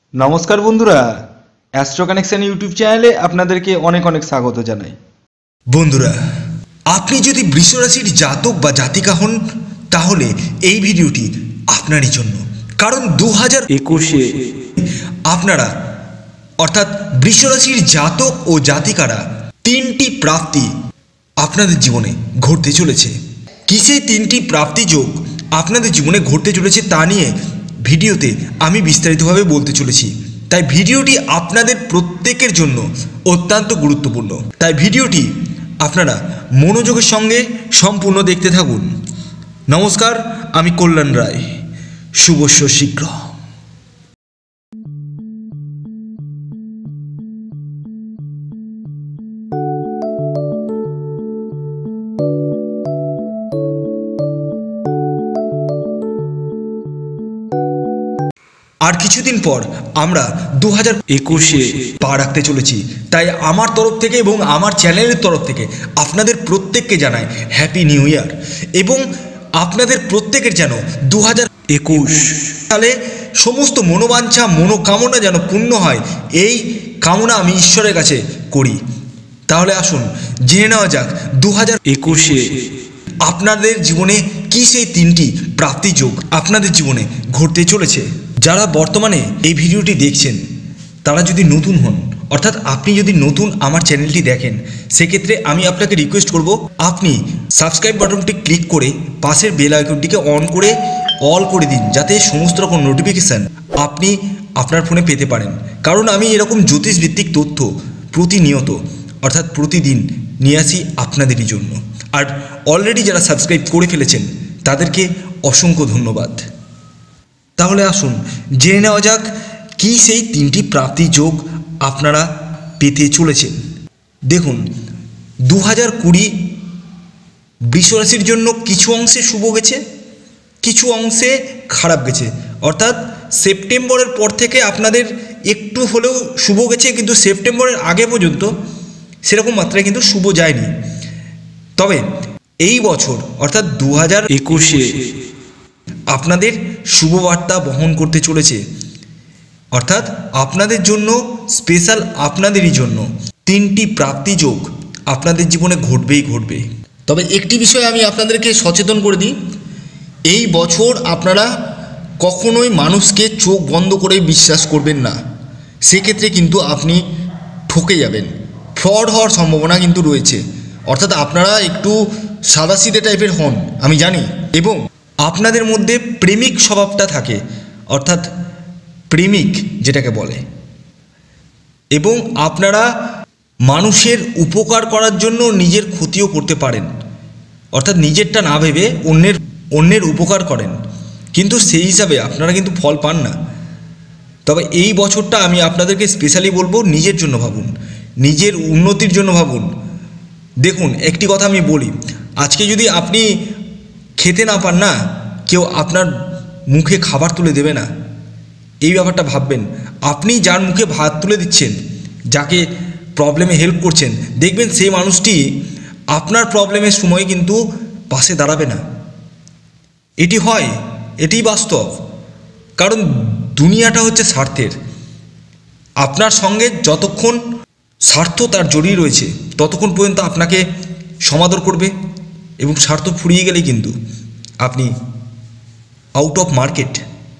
নমস্কার বন্ধুরা, astro connection YouTube চ্যানেলে আপনাদেরকে অনেক অনেক স্বাগত জানাই। বন্ধুরা, আপনি যদি বৃষ রাশির জাতক বা জাতিকা হন তাহলে এই ভিডিওটি আপনারই জন্য। কারণ 2021-এ আপনারা অর্থাৎ বৃষ রাশির জাতক ও জাতিকারা তিনটি প্রাপ্তি আপনাদের জীবনে ঘটতে চলেছে। কি সেই তিনটি প্রাপ্তি যোগ আপনাদের জীবনে ঘটতে চলেছে তা নিয়ে ভিডিওতে আমি বিস্তারিতভাবে বলতে চলেছি। তাই ভিডিওটি আপনাদের প্রত্যেকের জন্য অত্যন্ত গুরুত্বপূর্ণ। তাই ভিডিওটি আপনারা মনোযোগের সঙ্গে সম্পূর্ণ দেখতে থাকুন। নমস্কার, আমি কল্যাণ রায়। শুভস্য শীঘ্র। আর কিছুদিন পর আমরা 2021-এ পা রাখতে চলেছি। তাই আমার তরফ থেকে এবং আমার চ্যানেলের তরফ থেকে আপনাদের প্রত্যেককে জানাই হ্যাপি নিউ ইয়ার, এবং আপনাদের প্রত্যেকের যেন 2021 সালে সমস্ত মনোবাঞ্ছা মনোকামনা যেন পূর্ণ হয়, এই কামনা আমি ঈশ্বরের কাছে করি। তাহলে আসুন জেনে নেওয়া যাক 2021-এ আপনাদের জীবনে কি সেই তিনটি প্রাপ্তি যোগ আপনাদের জীবনে ঘটতে চলেছে। যারা বর্তমানে এই ভিডিওটি দেখছেন তারা যদি নতুন হন, অর্থাৎ আপনি যদি নতুন আমার চ্যানেলটি দেখেন, সেক্ষেত্রে আমি আপনাকে রিকোয়েস্ট করব আপনি সাবস্ক্রাইব বাটনটি ক্লিক করে পাশের বেল আইকনটিকে অন করে অল করে দিন, যাতে সমস্ত রকম নোটিফিকেশান আপনি আপনার ফোনে পেতে পারেন। কারণ আমি এরকম জ্যোতিষভিত্তিক তথ্য প্রতিনিয়ত অর্থাৎ প্রতিদিন নিয়ে আসি আপনাদেরই জন্য। আর অলরেডি যারা সাবস্ক্রাইব করে ফেলেছেন তাদেরকে অসংখ্য ধন্যবাদ। তাহলে আসুন জেনে নেওয়া যাক কী সেই তিনটি প্রাপ্তি যোগ আপনারা পেতে চলেছেন। দেখুন, 2020 বৃষ রাশির জন্য কিছু অংশে শুভ গেছে, কিছু অংশে খারাপ গেছে। অর্থাৎ সেপ্টেম্বরের পর থেকে আপনাদের একটু হলেও শুভ গেছে, কিন্তু সেপ্টেম্বরের আগে পর্যন্ত সেরকম মাত্রায় কিন্তু শুভ যায়নি। তবে এই বছর অর্থাৎ 2021-এ আপনাদের শুভবার্তা বহন করতে চলেছে। অর্থাৎ আপনাদের জন্য স্পেশাল, আপনাদেরই জন্য তিনটি প্রাপ্তি যোগ আপনাদের জীবনে ঘটবেই ঘটবে। তবে একটি বিষয় আমি আপনাদেরকে সচেতন করে দিই, এই বছর আপনারা কখনোই মানুষকে চোখ বন্ধ করে বিশ্বাস করবেন না। সেক্ষেত্রে কিন্তু আপনি ঠকে যাবেন, ফ্রড হওয়ার সম্ভাবনা কিন্তু রয়েছে। অর্থাৎ আপনারা একটু সাদাসিধে টাইপের হন আমি জানি, এবং আপনাদের মধ্যে প্রেমিক স্বভাবটা থাকে, অর্থাৎ প্রেমিক যেটাকে বলে, এবং আপনারা মানুষের উপকার করার জন্য নিজের ক্ষতিও করতে পারেন। অর্থাৎ নিজেরটা না ভেবে অন্যের উপকার করেন, কিন্তু সেই হিসাবে আপনারা কিন্তু ফল পান না। তবে এই বছরটা আমি আপনাদেরকে স্পেশালি বলবো, নিজের জন্য ভাবুন, নিজের উন্নতির জন্য ভাবুন। দেখুন, একটি কথা আমি বলি, আজকে যদি আপনি খেতে না পান না, কেউ আপনার মুখে খাবার তুলে দেবে না, এই ব্যাপারটা ভাববেন। আপনি যার মুখে ভাত তুলে দিচ্ছেন, যাকে প্রবলেমে হেল্প করছেন, দেখবেন সেই মানুষটি আপনার প্রবলেমের সময় কিন্তু পাশে দাঁড়াবে না। এটি হয়, এটি বাস্তব। কারণ দুনিয়াটা হচ্ছে স্বার্থের। আপনার সঙ্গে যতক্ষণ স্বার্থ তার জড়িয়ে রয়েছে ততক্ষণ পর্যন্ত আপনাকে সমাদর করবে, এবং স্বার্থ ফুরিয়ে গেলেই কিন্তু আপনি আউট অফ মার্কেট,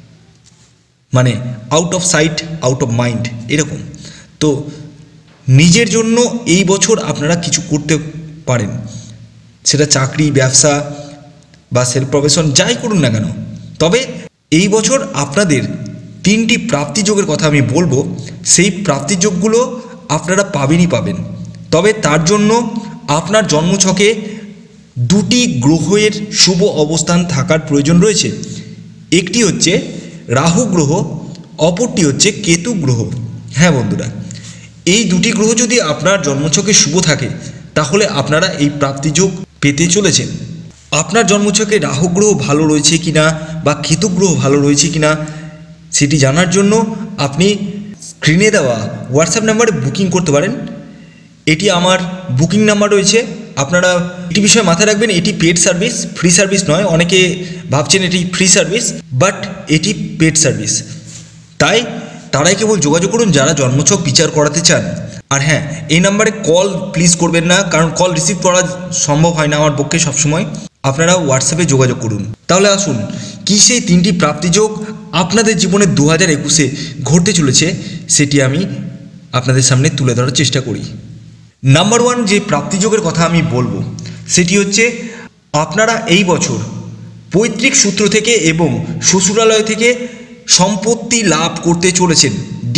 মানে out of sight out of mind, এরকম। তো নিজের জন্য এই বছর আপনারা কিছু করতে পারেন, সেটা চাকরি, ব্যবসা বা সেলফ প্রফেশন, যাই করুন না কেন। তবে এই বছর আপনাদের তিনটি প্রাপ্তিযোগের কথা আমি বলবো, সেই প্রাপ্তিযোগগুলো আপনারা পাবেনই পাবেন। তবে তার জন্য আপনার জন্মছকে দুটি গ্রহের শুভ অবস্থান থাকার প্রয়োজন রয়েছে। একটি হচ্ছে রাহু গ্রহ, অপরটি হচ্ছে কেতু গ্রহ। হ্যাঁ বন্ধুরা, এই দুটি গ্রহ যদি আপনার জন্মছকে শুভ থাকে তাহলে আপনারা এই প্রাপ্তিযোগ পেতে চলেছেন। আপনার জন্মছকে রাহু গ্রহ ভালো রয়েছে কিনা বা কেতু গ্রহ ভালো রয়েছে কিনা সেটি জানার জন্য আপনি স্ক্রিনে দেওয়া হোয়াটসঅ্যাপ নাম্বারে বুকিং করতে পারেন। এটি আমার বুকিং নাম্বার রয়েছে। আপনারা একটি বিষয় মাথায় রাখবেন, এটি পেড সার্ভিস, ফ্রি সার্ভিস নয়। অনেকে ভাবছেন এটি ফ্রি সার্ভিস, বাট এটি পেড সার্ভিস। তাই তারাই কেবল যোগাযোগ করুন যারা জন্মছক বিচার করাতে চান। আর হ্যাঁ, এই নাম্বারে কল প্লিজ করবেন না, কারণ কল রিসিভ করা সম্ভব হয় না আমার পক্ষে সবসময়। আপনারা হোয়াটসঅ্যাপে যোগাযোগ করুন। তাহলে আসুন, কী সেই 3টি প্রাপ্তিযোগ আপনাদের জীবনে 2021-এ ঘটতে চলেছে সেটি আমি আপনাদের সামনে তুলে ধরার চেষ্টা করি। নাম্বার 1 যে প্রাপ্তিযোগের কথা আমি বলবো সেটি হচ্ছে আপনারা এই বছর পৈতৃক সূত্র থেকে এবং শ্বশুরালয় থেকে সম্পত্তি লাভ করতে চলেছেন।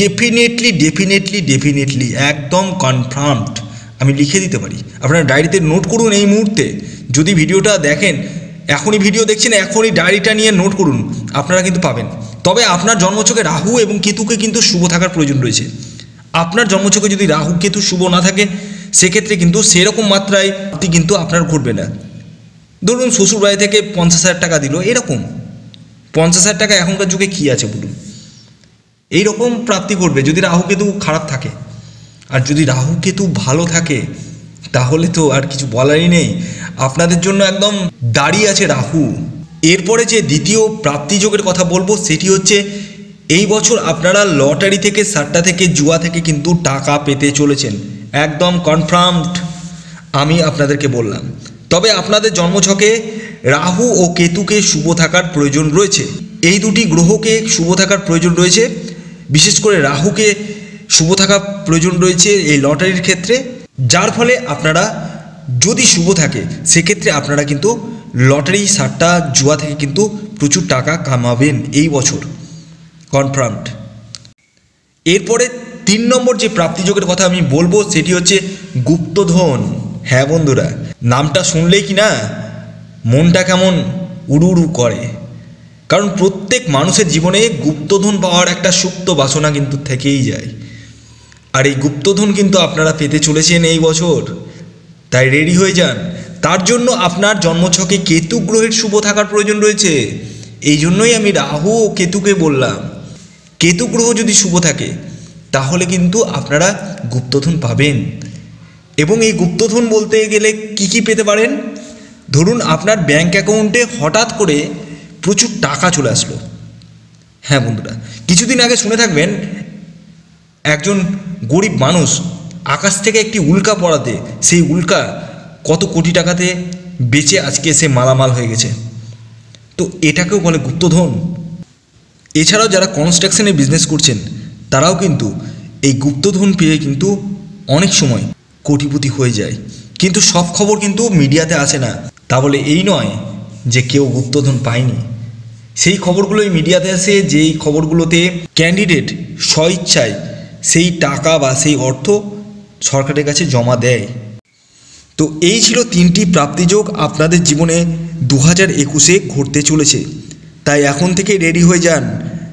ডেফিনেটলি একদম কনফার্মড, আমি লিখে দিতে পারি। আপনারা ডায়েরিতে নোট করুন এই মুহূর্তে। যদি ভিডিওটা দেখেন, এখনই ভিডিও দেখছেন, এখনই ডায়েরিটা নিয়ে নোট করুন, আপনারা কিন্তু পাবেন। তবে আপনার জন্মছকে রাহু এবং কেতুকে কিন্তু শুভ থাকার প্রয়োজন রয়েছে। আপনার জন্মছকে যদি রাহু কেতু শুভ না থাকে সেক্ষেত্রে কিন্তু সেরকম মাত্রায় কিন্তু আপনার ঘটবে না। ধরুন শ্বশুর বাড়ি থেকে 50,000 টাকা দিল, এরকম 50,000 টাকা এখনকার যুগে কী আছে বলুন, এইরকম প্রাপ্তি ঘটবে যদি রাহু কেতু খারাপ থাকে। আর যদি রাহু কেতু ভালো থাকে তাহলে তো আর কিছু বলারই নেই, আপনাদের জন্য একদম দাঁড়িয়ে আছে রাহু। এরপরে যে দ্বিতীয় প্রাপ্তিযোগের কথা বলবো সেটি হচ্ছে এই বছর আপনারা লটারি থেকে, সাট্টা থেকে, জুয়া থেকে কিন্তু টাকা পেতে চলেছেন, একদম কনফার্মড আমি আপনাদেরকে বললাম। তবে আপনাদের জন্মছকে রাহু ও কেতুকে শুভ থাকার প্রয়োজন রয়েছে। এই দুটি গ্রহকে শুভ থাকার প্রয়োজন রয়েছে, বিশেষ করে রাহুকে শুভ থাকার প্রয়োজন রয়েছে এই লটারির ক্ষেত্রে, যার ফলে আপনারা যদি শুভ থাকে সেক্ষেত্রে আপনারা কিন্তু লটারি, সাট্টা, জুয়া থেকে কিন্তু প্রচুর টাকা কামাবেন এই বছর, কনফার্মড। এরপরে 3 নম্বর যে প্রাপ্তিযোগের কথা আমি বলবো সেটি হচ্ছে গুপ্তধন। হ্যাঁ বন্ধুরা, নামটা শুনলেই কি না মনটা কেমন উড়ু উড়ু করে, কারণ প্রত্যেক মানুষের জীবনে গুপ্তধন পাওয়ার একটা সুপ্ত বাসনা কিন্তু থেকেই যায়। আর এই গুপ্তধন কিন্তু আপনারা পেতে চলেছেন এই বছর, তাই রেডি হয়ে যান। তার জন্য আপনার জন্মছকে কেতু গ্রহের শুভ থাকার প্রয়োজন রয়েছে। এই জন্যই আমি রাহু ও কেতুকে বললাম, কেতু গ্রহ যদি শুভ থাকে তাহলে কিন্তু আপনারা গুপ্তধন পাবেন। এবং এই গুপ্তধন বলতে গেলে কি পেতে পারেন, ধরুন আপনার ব্যাঙ্ক অ্যাকাউন্টে হঠাৎ করে প্রচুর টাকা চলে আসলো। হ্যাঁ বন্ধুরা, কিছুদিন আগে শুনে থাকবেন একজন গরিব মানুষ আকাশ থেকে একটি উল্কা পড়াতে সেই উল্কা কত কোটি টাকাতে বেচে আজকে সে মালামাল হয়ে গেছে। তো এটাকেও বলে গুপ্তধন। এছাড়াও যারা কনস্ট্রাকশনে বিজনেস করছেন তারাও কিন্তু এই গুপ্তধন পেয়ে কিন্তু অনেক সময় কোটিপতি হয়ে যায়, কিন্তু সব খবর কিন্তু মিডিয়াতে আসে না। তা বলে এই নয় যে কেউ গুপ্তধন পায়নি, সেই খবরগুলোই মিডিয়াতে আসে যেই খবরগুলোতে ক্যান্ডিডেট স্বইচ্ছায় সেই টাকা বা সেই অর্থ সরকারের কাছে জমা দেয়। তো এই ছিল 3টি প্রাপ্তিযোগ আপনাদের জীবনে 2021-এ ঘটতে চলেছে। তাই এখন থেকে রেডি হয়ে যান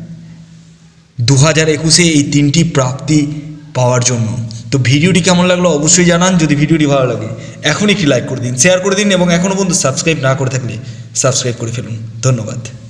2021-এ এই 3টি প্রাপ্তি পাওয়ার জন্য। তো ভিডিওটি কেমন লাগলো অবশ্যই জানান। যদি ভিডিওটি ভালো লাগে এখনই একটি লাইক করে দিন, শেয়ার করে দিন এবং এখনও পর্যন্ত সাবস্ক্রাইব না করে থাকলে সাবস্ক্রাইব করে ফেলুন। ধন্যবাদ।